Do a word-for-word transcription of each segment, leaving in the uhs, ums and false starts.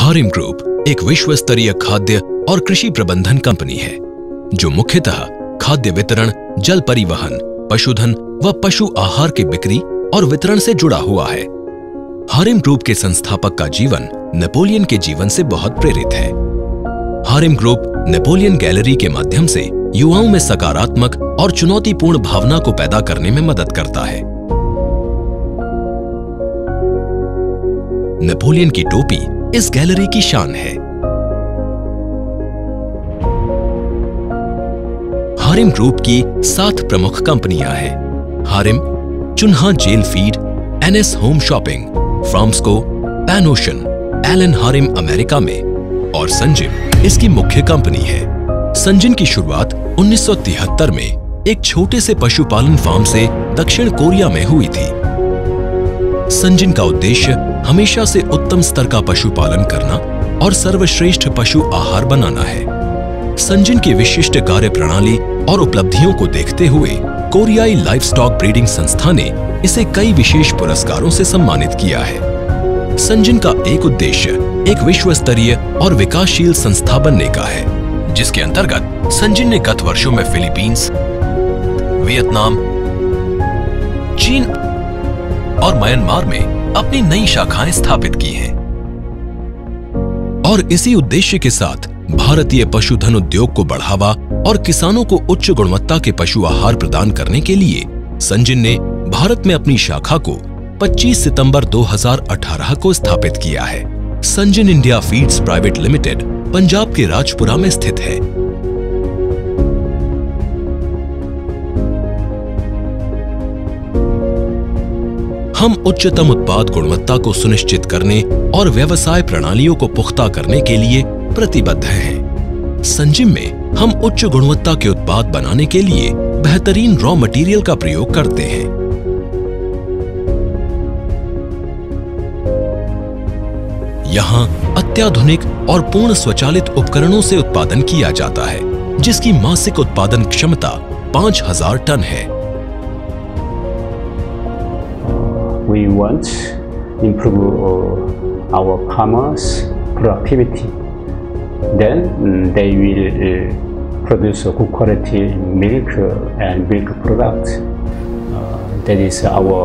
हारिम group एक विश्व स्तरीय खाद्य और कृषि प्रबंधन कंपनी है जो मुख्यतः खाद्य वितरण, जल परिवहन, पशुधन व पशु आहार की बिक्री और वितरण से जुड़ा हुआ है। हारिम ग्रुप के संस्थापक का जीवन नेपोलियन के जीवन से बहुत प्रेरित है। हारिम ग्रुप नेपोलियन गैलरी के माध्यम से युवाओं में सकारात्मक और चुनौतीपूर्ण भावना को पैदा करने में मदद करता है। नेपोलियन की टोपी इस गैलरी की शान है। हारिम ग्रुप की सात प्रमुख कंपनियां हैं। हारिम, चुन्हा Cheil feed, NS home shopping, Farmsco, Pan Ocean, Allen Harim America में और संजिम इसकी मुख्य कंपनी है। संजिन की शुरुआत उन्नीस सौ तिहत्तर में एक छोटे से पशुपालन फार्म से दक्षिण कोरिया में हुई थी। संजिन का उद्देश्य हमेशा से उत्तम स्तर का पशुपालन करना और सर्वश्रेष्ठ पशु आहार बनाना है। संजिन की विशिष्ट कार्य प्रणाली और उपलब्धियों को देखते हुए कोरियाई लाइवस्टॉक ब्रीडिंग संस्था ने इसे कई विशेष पुरस्कारों से सम्मानित किया है। संजिन का एक उद्देश्य एक विश्व स्तरीय और विकासशील संस्था बनने का है, जिसके अंतर्गत संजिन ने गत वर्षों में फिलीपींस, वियतनाम, चीन और म्यांमार में अपनी नई शाखाएं स्थापित की हैं। और इसी उद्देश्य के साथ भारतीय पशुधन उद्योग को बढ़ावा और किसानों को उच्च गुणवत्ता के पशु आहार प्रदान करने के लिए संजिन ने भारत में अपनी शाखा को पच्चीस सितंबर दो हज़ार अठारह को स्थापित किया है। Sunjin India feeds private limited Punjab के राजपुरा में स्थित है। हम उच्चतम उत्पाद गुणवत्ता को सुनिश्चित करने और व्यवसाय प्रणालियों को पुख्ता करने के लिए प्रतिबद्ध हैं। संजिम में हम उच्च गुणवत्ता के उत्पाद बनाने के लिए बेहतरीन रॉ मटेरियल का प्रयोग करते हैं। यहाँ अत्याधुनिक और पूर्ण स्वचालित उपकरणों से उत्पादन किया जाता है, जिसकी मासिक उत्पादन क्षमता पाँच हज़ार टन है। We want to improve uh, our farmers' productivity. Then um, they will uh, produce a good quality milk and milk products. Uh, that is our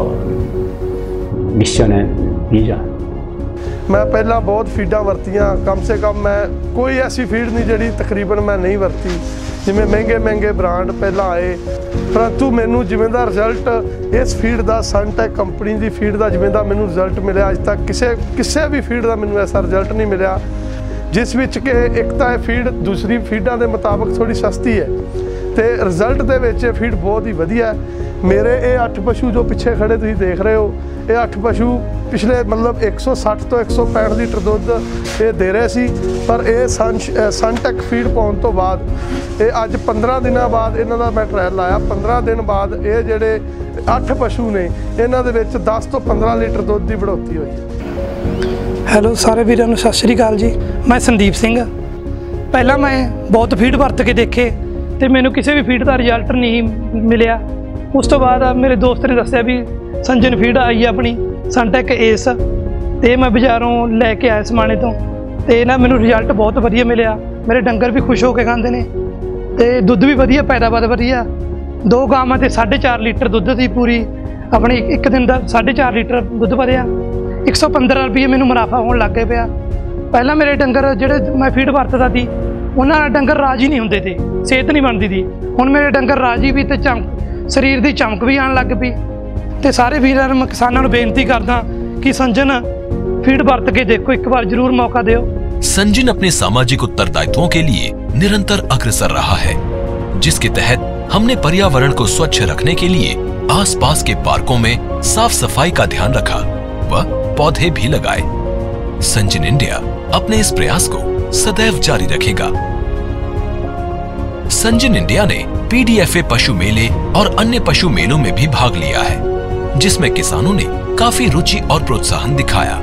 mission and vision. मैं पहला बहुत फीडा वरतियां, कम से कम मैं कोई ऐसी फीड नहीं जी तकरीबन मैं नहीं वरती, जिमें महंगे महंगे ब्रांड पहला आए, परंतु मैनू जिमें दा रिजल्ट इस फीड का सनटेक कंपनी की फीड का जिमें दा मैनू रिजल्ट मिले अज तक किसी किसी भी फीड का मैनू ऐसा रिजल्ट नहीं मिला जिस विच के एक तो यह फीड दूसरी फीडा के मुताबिक थोड़ी सस्ती है तो रिजल्ट दे विच फीड बहुत ही वधिया है। मेरे ये अठ पशु जो पिछे खड़े तुसीं देख रहे हो, ये अठ पशु पिछले मतलब एक सौ साठ तो एक सौ पैंठ लीटर दुध ये दे रहे सी, पर ये सन सनटेक फीड पाउण तो बाद ये अज पंद्रह दिनों बाद इन्हां दा मैं ट्रायल लाया, पंद्रह दिन बाद ये जिहड़े अठ पशु ने इन्हां दे विच दस तो पंद्रह लीटर दुध की बढ़ोतरी हुई है। हैलो सारे वीरां नूं सत श्री अकाल जी, मैं संदीप सिंह। पहला मैं बहुत फीड वरत के देखे तो मैनू किसी भी फीड का रिजल्ट नहीं मिलिया। उस तो बाद मेरे दोस्त ने दस्सिया भी संजिन फीड आई है अपनी सनटेक एस, तो मैं बाजारों लैके आया समाने तो ते ना मैनू रिजल्ट बहुत वधिया मिलिया। मेरे डंगर भी खुश होकर खाते हैं तो दुध भी वधिया, पैदावार वधिया। दो गावां ते साढ़े चार लीटर दुध की पूरी अपनी एक दिन का साढ़े चार लीटर दुध वधिया। एक सौ पंद्रह रुपये मैनू मुनाफा होने लग गया पिया। पहला मेरे डंगर जिहड़े मैं फीड वरतदा सी उन्होंने डंगर राजी नहीं होंदे थे, सेहत नहीं बनती थी। हुण मेरे डंगर राजी भी तो चमक शरीर की चमक भी आने लग पई। तो सारे वीरां नूं किसानां नूं बेनती करदा कि संजिन फीड वरत के देखो, एक बार जरूर मौका दिओ। संजिन अपने सामाजिक उत्तरदायित्वों के लिए निरंतर अग्रसर रहा है, जिसके तहत हमने पर्यावरण को स्वच्छ रखने के लिए आसपास के पार्कों में साफ सफाई का ध्यान रखा व पौधे भी लगाए। संजिन इंडिया अपने इस प्रयास को सदैव जारी रखेगा। संजिन इंडिया ने पीडीएफए पशु मेले और अन्य पशु मेलों में भी भाग लिया है, जिसमें किसानों ने काफी रुचि और प्रोत्साहन दिखाया।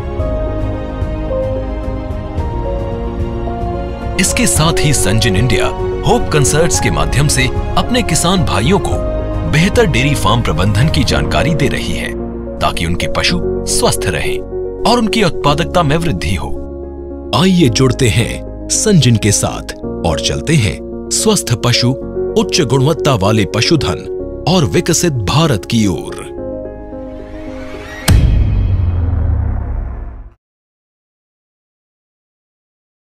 इसके साथ ही संजिन इंडिया होप कंसर्ट्स के माध्यम से अपने किसान भाइयों को बेहतर डेयरी फार्म प्रबंधन की जानकारी दे रही है, ताकि उनके पशु स्वस्थ रहें और उनकी उत्पादकता में वृद्धि हो। आइए जुड़ते हैं संजिन के साथ और चलते हैं स्वस्थ पशु, उच्च गुणवत्ता वाले पशुधन और विकसित भारत की ओर।